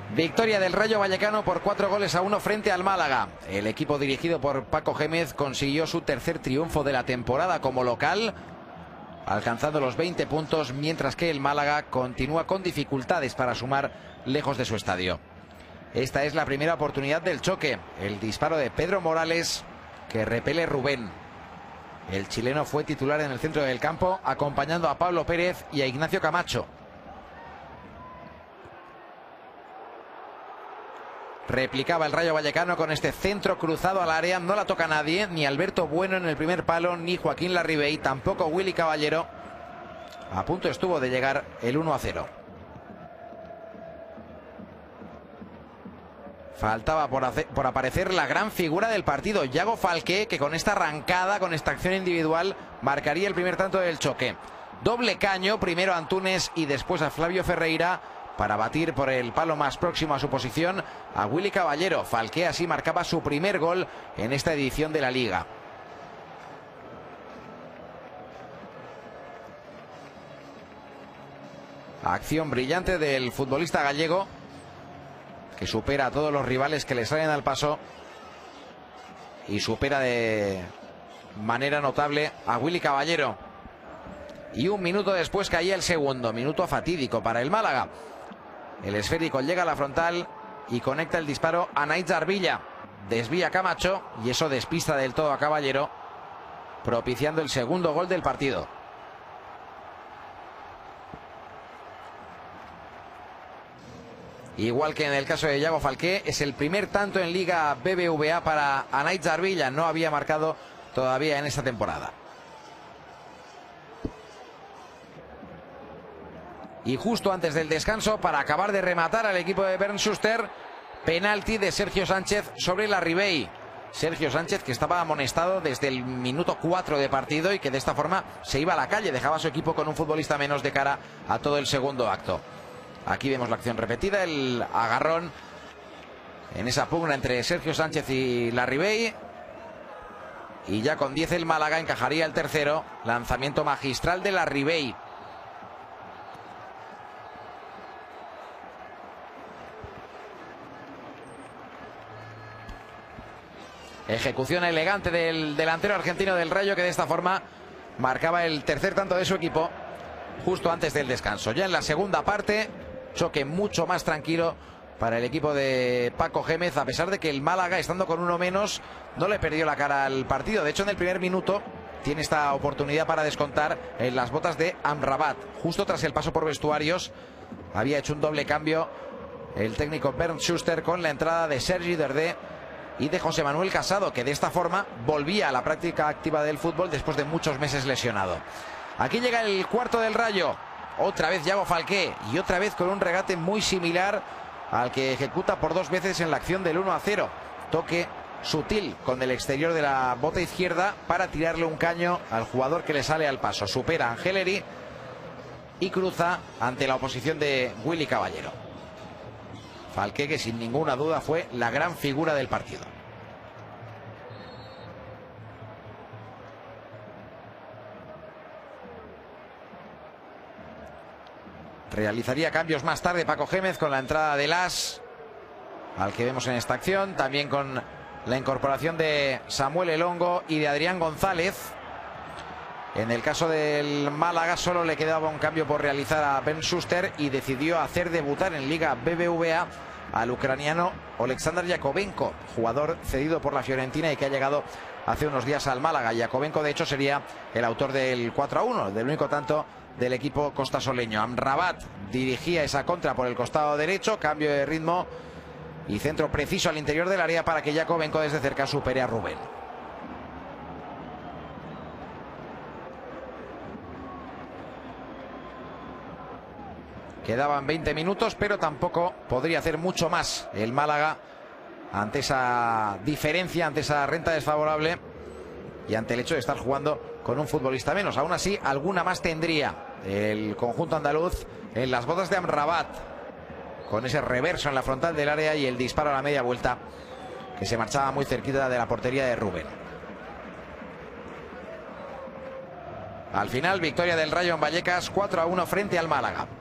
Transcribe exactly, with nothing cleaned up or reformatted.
Victoria del Rayo Vallecano por cuatro goles a uno frente al Málaga. El equipo dirigido por Paco Gémez consiguió su tercer triunfo de la temporada como local, alcanzando los veinte puntos, mientras que el Málaga continúa con dificultades para sumar lejos de su estadio. Esta es la primera oportunidad del choque. El disparo de Pedro Morales que repele Rubén. El chileno fue titular en el centro del campo, acompañando a Pablo Pérez y a Ignacio Camacho. Replicaba el Rayo Vallecano con este centro cruzado al área. No la toca nadie, ni Alberto Bueno en el primer palo, ni Joaquín Larribey, tampoco Willy Caballero. A punto estuvo de llegar el uno a cero. Faltaba por, hacer, por aparecer la gran figura del partido, Yago Falqué, que con esta arrancada, con esta acción individual, marcaría el primer tanto del choque. Doble caño, primero a Antúnez y después a Flavio Ferreira, para batir por el palo más próximo a su posición a Willy Caballero. Falqué así marcaba su primer gol en esta edición de la Liga. Acción brillante del futbolista gallego, que supera a todos los rivales que le salen al paso y supera de manera notable a Willy Caballero. Y un minuto después caía el segundo, minuto fatídico para el Málaga. El esférico llega a la frontal y conecta el disparo a Naitz Arvilla. Desvía Camacho y eso despista del todo a Caballero, propiciando el segundo gol del partido. Igual que en el caso de Yago Falqué, es el primer tanto en Liga B B V A para Naitz Arvilla. No había marcado todavía en esta temporada. Y justo antes del descanso, para acabar de rematar al equipo de Bernd Schuster, penalti de Sergio Sánchez sobre Larribey. Sergio Sánchez, que estaba amonestado desde el minuto cuatro de partido y que de esta forma se iba a la calle, dejaba a su equipo con un futbolista menos de cara a todo el segundo acto. Aquí vemos la acción repetida, el agarrón en esa pugna entre Sergio Sánchez y Larribey. Y ya con diez el Málaga encajaría el tercero, lanzamiento magistral de Larribey. Ejecución elegante del delantero argentino del Rayo, que de esta forma marcaba el tercer tanto de su equipo justo antes del descanso. Ya en la segunda parte, choque mucho más tranquilo para el equipo de Paco Gémez, a pesar de que el Málaga, estando con uno menos, no le perdió la cara al partido. De hecho, en el primer minuto tiene esta oportunidad para descontar en las botas de Amrabat. Justo tras el paso por vestuarios, había hecho un doble cambio el técnico Bernd Schuster con la entrada de Sergi Derdé y de José Manuel Casado, que de esta forma volvía a la práctica activa del fútbol después de muchos meses lesionado. Aquí llega el cuarto del Rayo. Otra vez Yago Falqué y otra vez con un regate muy similar al que ejecuta por dos veces en la acción del uno a cero. Toque sutil con el exterior de la bota izquierda para tirarle un caño al jugador que le sale al paso. Supera a Angeleri y cruza ante la oposición de Willy Caballero. Falqué, que sin ninguna duda fue la gran figura del partido. Realizaría cambios más tarde Paco Gémez con la entrada de Las, al que vemos en esta acción, también con la incorporación de Samuel Elongo y de Adrián González. En el caso del Málaga solo le quedaba un cambio por realizar a Bernd Schuster y decidió hacer debutar en Liga B B V A al ucraniano Oleksandr Yakovenko, jugador cedido por la Fiorentina y que ha llegado hace unos días al Málaga. Yakovenko, de hecho, sería el autor del cuatro a uno, del único tanto del equipo costasoleño. Amrabat dirigía esa contra por el costado derecho, cambio de ritmo y centro preciso al interior del área para que Yakovenko desde cerca supere a Rubén. Quedaban veinte minutos, pero tampoco podría hacer mucho más el Málaga ante esa diferencia, ante esa renta desfavorable y ante el hecho de estar jugando con un futbolista menos. Aún así, alguna más tendría el conjunto andaluz en las botas de Amrabat, con ese reverso en la frontal del área y el disparo a la media vuelta que se marchaba muy cerquita de la portería de Rubén. Al final, victoria del Rayo en Vallecas, cuatro a uno frente al Málaga.